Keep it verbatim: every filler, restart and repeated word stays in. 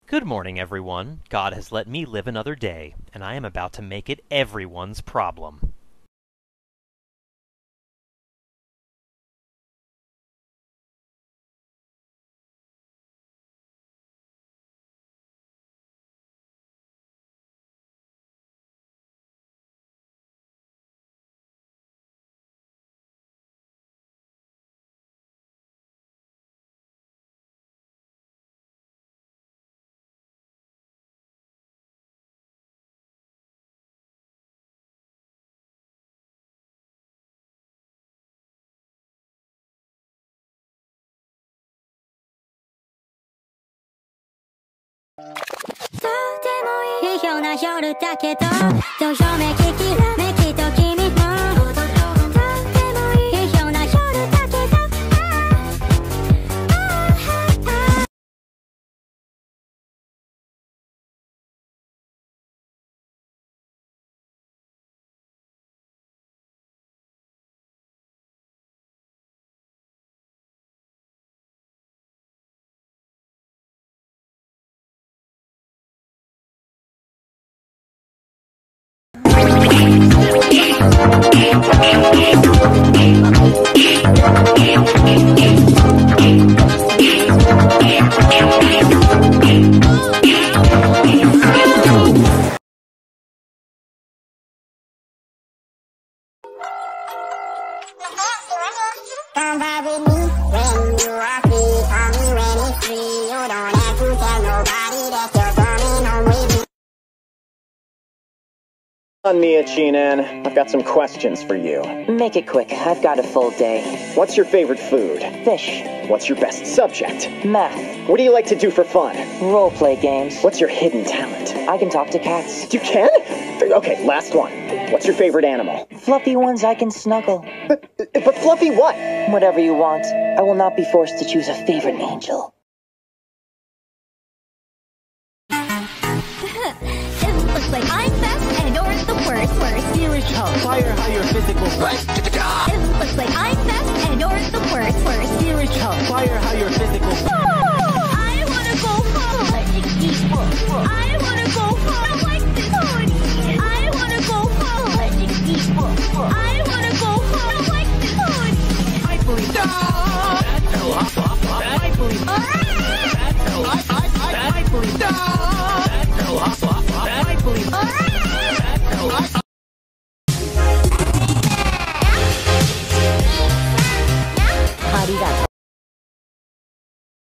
Good morning, everyone. God has let me live another day, and I am about to make it everyone's problem. Come vibe with me when you are free. Call me when it's free. You don't have to tell nobody that you're coming home with me. On Mia Chinan, I've got some questions for you. Make it quick. I've got a full day. What's your favorite food? Fish. What's your best subject? Math. What do you like to do for fun? Role-play games. What's your hidden talent? I can talk to cats. You can? Okay, last one. What's your favorite animal? Fluffy ones I can snuggle. But, but Fluffy what? Whatever you want. I will not be forced to choose a favorite angel. It looks like I'm best and you're the worst. Worst. Serious child, fire higher physical force. It looks like I'm best and you're the worst. Worst. Serious child, fire higher physical force.